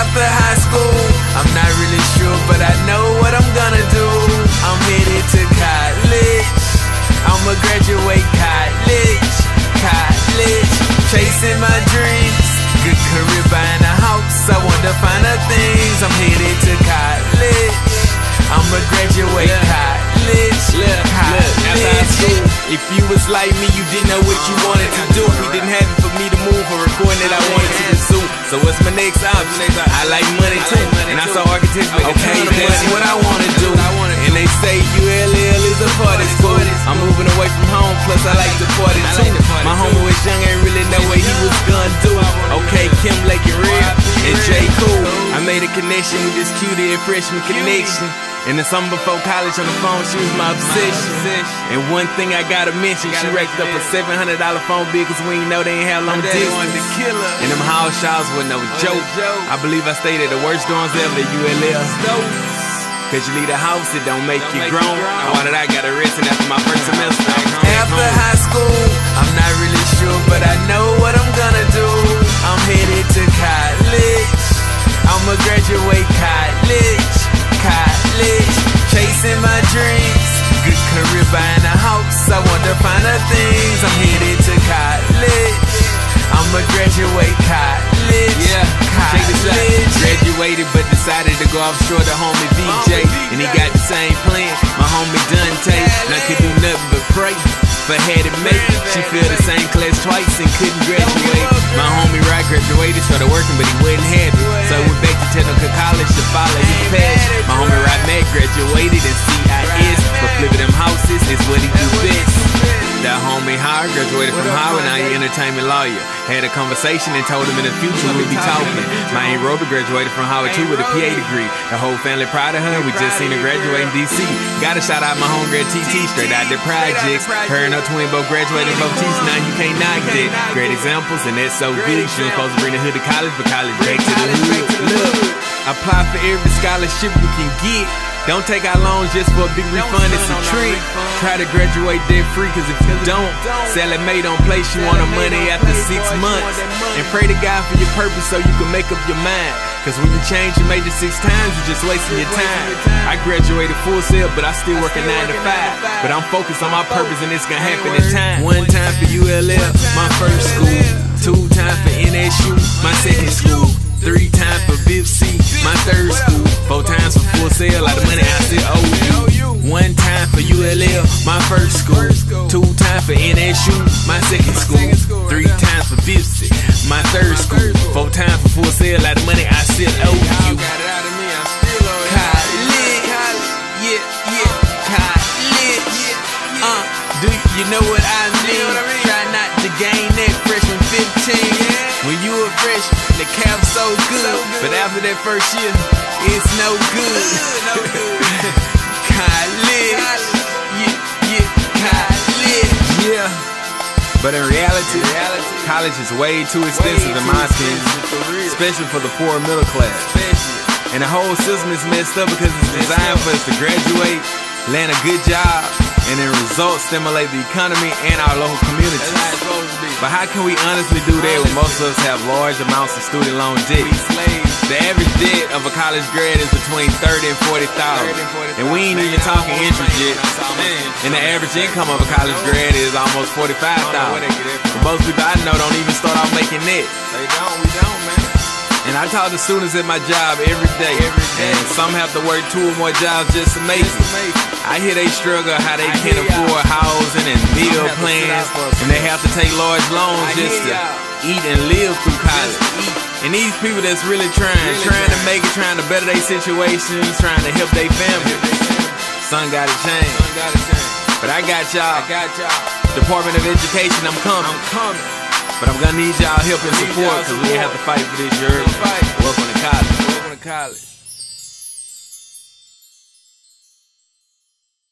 After high school, I'm not really sure, but I know what I'm gonna do. I'm headed to college. I'ma graduate college. Chasing my dreams. Good career, buying a house. I want to find the things. I'm headed to college. I'ma graduate college. After high school, if you was like me, you didn't know what you wanted to do. He didn't have it for me to move or recording that I wanted to pursue. So what's my next option? I like money too, and I saw architects make a ton of money. That's what I wanna do. And they say ULL is a party school. I'm moving away from home, plus I like to party too. My homie was young, ain't really know what he was gonna do. Okay, Kim Lake and Red and J. Cool. I made a connection with this cutie and freshman connection. In the summer before college on the phone, she was my obsession. And one thing I gotta mention, she racked up a $700 phone bill cause we ain't know they ain't have long distance. And them house showers were no joke. I believe I stayed at the worst dorms ever at ULL. Cause you leave the house, it don't make you grown. I got arrested after my first semester. After high school, I'm not really sure, but I know what I'm gonna do. I'm headed to college. I'ma graduate college. Chasing my dreams. Good career, buying a house. I want to find the things. I'm headed to college. I'ma graduate college. Check this out. Graduated but decided to go offshore to homie VJ. And he got the same plan. My homie Dante. And I could do nothing but pray. But had it made. She failed the same class twice and couldn't graduate. My homie Rod graduated, started working, but he wasn't happy. So I went back to technical college to follow his passion. My homie Rod Mac graduated in CIS, but flipping them houses is what he do best. That homie Howard graduated from Howard, now he entertainment lawyer. Had a conversation and told him in the future we'll be talking. My Aunt Roby graduated from Howard too with a PA degree. The whole family proud of her, we just seen her graduate in DC. Gotta shout out my homegirl TT, straight out the projects. Her and her twin both graduated both teachers, now you can't knock that. Great examples and that's so good. She was supposed to bring the hood to college, but college back to the hood. Look, apply for every scholarship you can get. Don't take out loans just for a big refund, it's a trick. Try to graduate debt free, cause if you don't, Sally Mae don't place you on the money after 6 months. And pray to God for your purpose so you can make up your mind. Cause when you change your major 6 times, you're just wasting your time. I graduated full sail, but I still work a 9 to 5. But I'm focused on my purpose and it's gonna happen in time. 1 time for ULL, my first school. 2 times for NSU, my second school. 3 times for BIPC, my third school. 4 times for full sail, a lot of money I still owe you. 1 time for ULL, my first school. 2 times for NSU, my second school. 3 times for BIPC, my third school. 4 times for full sail, a lot of money I still owe you. College. Do you know what I mean? Try not to gain that freshman 15. When you a freshman, the cap's so good, but after that first year, it's no good. College, college. But in reality, college is way too expensive in my opinion, especially for the poor and middle class. And the whole system is messed up because it's designed for us to graduate, land a good job, and in results stimulate the economy and our local communities. But how can we honestly do that when most of us have large amounts of student loan debt? The average debt of a college grad is between $30,000 and $40,000, and we ain't even talking interest yet. And the average income of a college grad is almost $45,000. But most people I know don't even start off making that. We don't, man. And I talk to students at my job every day. And some have to work 2 or more jobs just to make it. I hear they struggle how they can't afford housing and meal plans, and they have to take large loans just to eat and live through college. And these people that's really trying to make it, trying to better their situations, trying to help their family, something gotta change. But I got y'all. Department of Education, I'm coming. But I'm gonna need y'all help and support, cause we have to fight for this year. Welcome to college.